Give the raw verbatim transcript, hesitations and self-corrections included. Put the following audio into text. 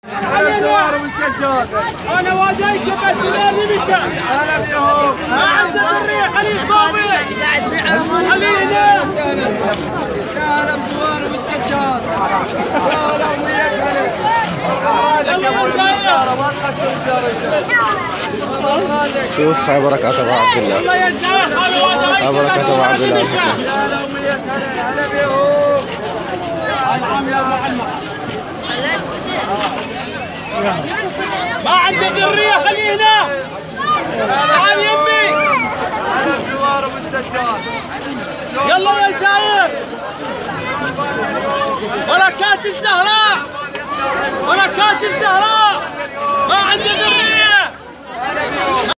هلا زوار والسجاد. انا واجاي شبه الجنابي بالشام. هلا بيهم. اعز الريح خليل صابر. خليل. يا هلا بزوار والسجاد. يا هلا وياك هلا. ما تخسر الزارة. شوف هاي بركات ابو عبد الله. هاي بركات ابو عبد الله الحسن. يا هلا وياك هلا. هلا بيهم. العم يا معلم. ما عندك ذريه خليه هنا. تعال يمي. هلا بزوار والسجاد. يلا يا زاير. بركات الزهراء. بركات الزهراء. ما عندك ذريه.